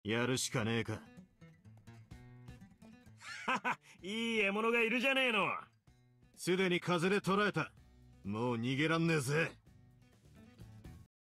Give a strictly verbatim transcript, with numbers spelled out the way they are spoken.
やるしかねえか。 はは、いい獲物がいるじゃねえの。 すでに風で捕らえた。もう逃げらんねえぜ。